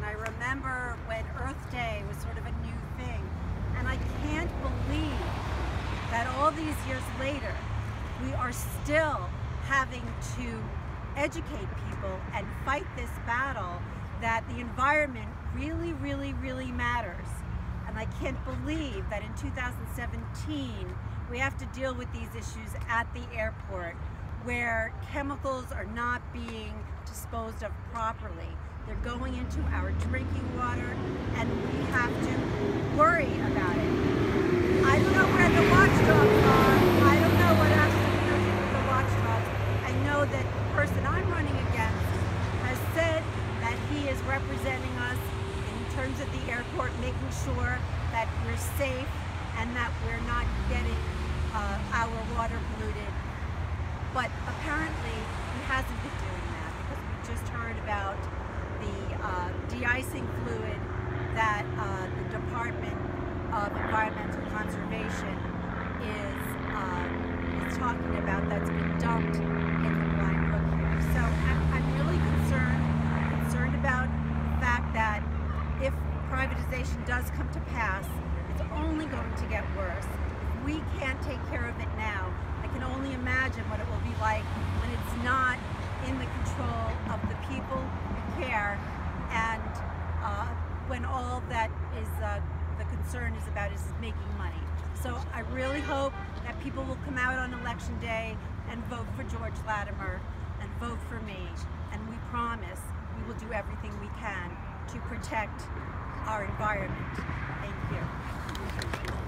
I remember when Earth Day was sort of a new thing. And I can't believe that all these years later, we are still having to educate people and fight this battle that the environment really, really, really matters. And I can't believe that in 2017, we have to deal with these issues at the airport where chemicals are not being disposed of properly. They're going into our drinking water and we have to worry about it. I don't know where the watchdogs are. I don't know what actually goes with the watchdogs. I know that the person I'm running against has said that he is representing us in terms of the airport, making sure that we're safe and that we're not getting our water polluted. But apparently he hasn't been doing that because we just heard about the de-icing fluid that the Department of Environmental Conservation is talking about that's been dumped in the Blind Brook here. So I'm really concerned about the fact that if privatization does come to pass, it's only going to get worse. If we can't take care of it now, I can only imagine what it will be like when it's not in the control of the people who care and when all that is the concern is about is making money. So I really hope that people will come out on election day and vote for George Latimer and vote for me. And we promise we will do everything we can to protect our environment. Thank you.